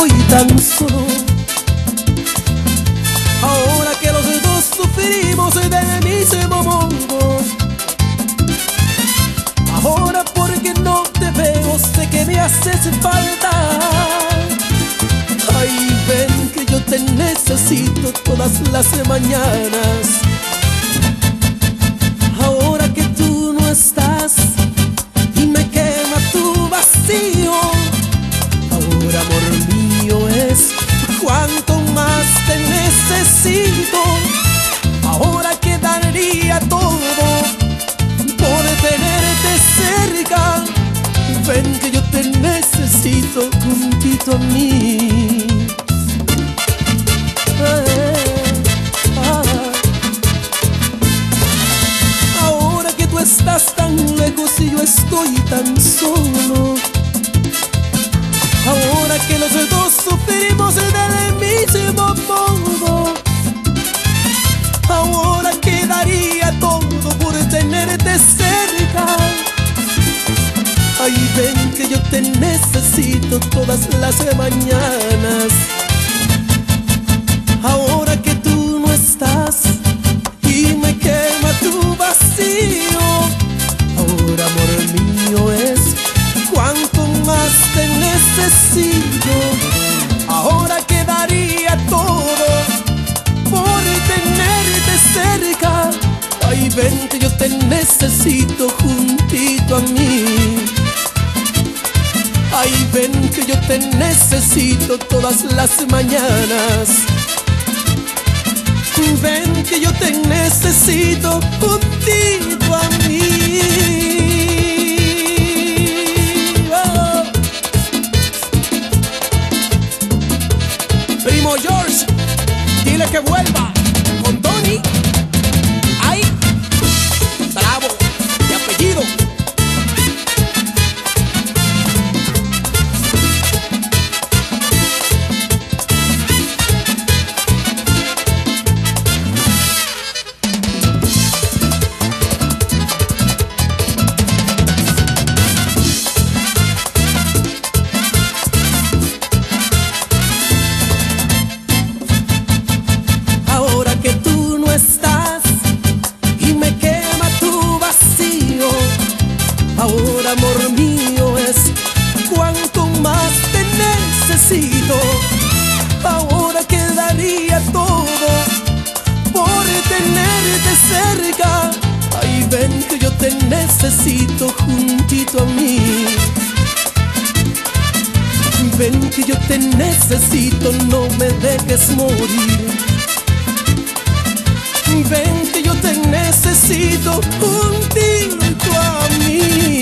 estoy tan solo. Ahora que los dos sufrimos del mismo modo. Ahora porque no te veo sé que me haces falta. Ay, ven que yo te necesito todas las mañanas. Ahora que tú no estás y me quema tu vacío. Ahora, amor mío, es cuanto más te necesito. Ahora que daría todo por tenerte cerca. Ven que yo te necesito juntito a mí. Ahora que tú estás tan lejos y yo estoy tan solo. Ahora que los dos sufrimos del mismo modo. Ahora que daría todo por tenerte cerca. Ay, ven que yo te necesito todas las mañanas. Ahora que tú no estás y me quema tu vacío. Ahora, amor mío, es cuanto más te necesito. Ahora que daría todo por tenerte cerca. Ay, ven que yo te necesito juntito a mí. Ay, ven que yo te necesito todas las mañanas. Ven que yo te necesito juntito a mí. Oh. Primo George, dile que vuelva con Tony. Ay, bravo, de apellido. Ahora, amor mío, es cuanto más te necesito. Ahora que daría todo por tenerte cerca. Ay, ven que yo te necesito juntito a mí. Ven que yo te necesito, no me dejes morir. Ven que yo te necesito juntito a mí.